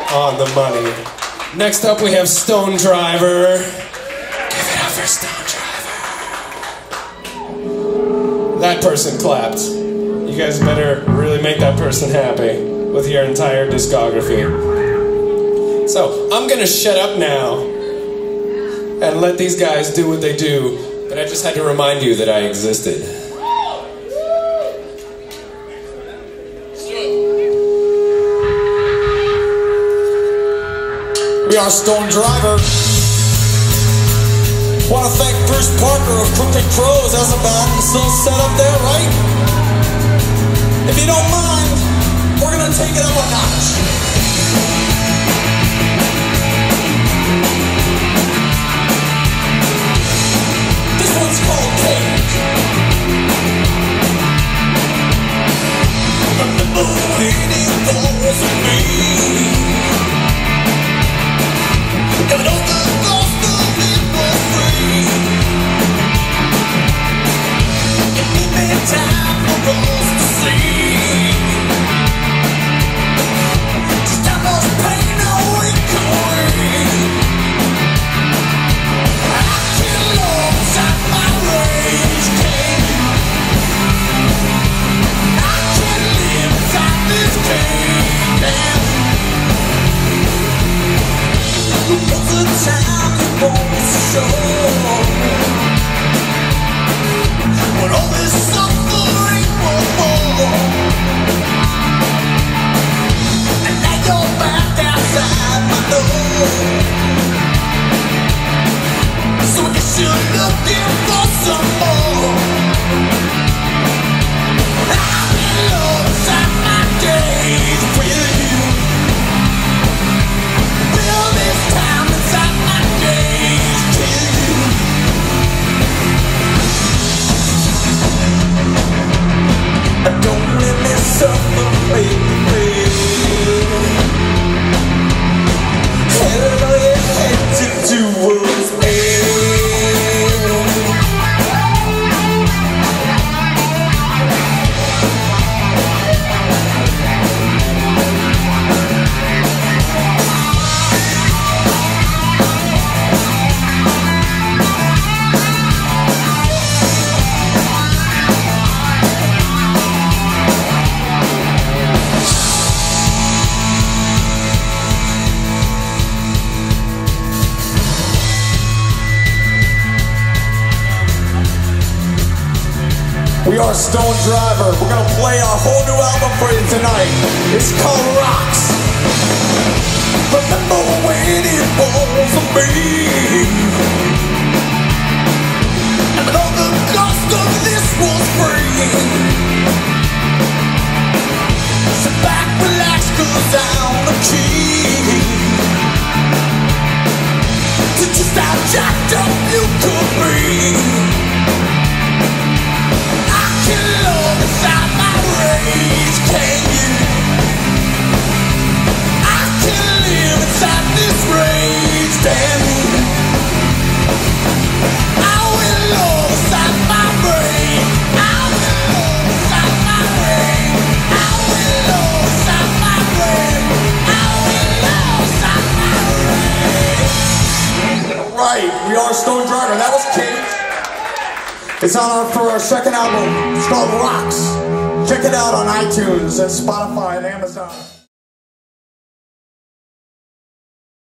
on the money. Next up we have Stone Driver. Give it up for Stone Driver. That person clapped. You guys better really make that person happy with your entire discography. So, I'm gonna shut up now and let these guys do what they do, but I just had to remind you that I existed. We are Stone Driver. Want to thank Bruce Parker of Crooked Crows as a band still set up there, right? If you don't mind, we're gonna take it up a notch. This one's called Cage. Remember when it was me? And all the ghosts of it were free. It gave me time for us to see. Just how much pain we could away. I can love inside my rage cage. I can live inside this cage. What's the time you won't show? When all this suffering was more. And now you're back outside my door. So I guess you're looking for some more. I'm in love inside my cage with you. We are Stone Driver. We're gonna play our whole new album for you tonight. It's called Rocks. Remember when it was me? And all the cost of this was free. Sit back, relax, 'cause I'm the key to just how jacked up you could be. Inside my rage, can you? I can live inside this rage, damn you. I will love inside my brain. I will love inside my brain. I will love inside my brain. I will love inside my brain. Right, we are Stone Driver. That was Cage. It's on for our second album. It's called Rocks. Check it out on iTunes and Spotify and Amazon.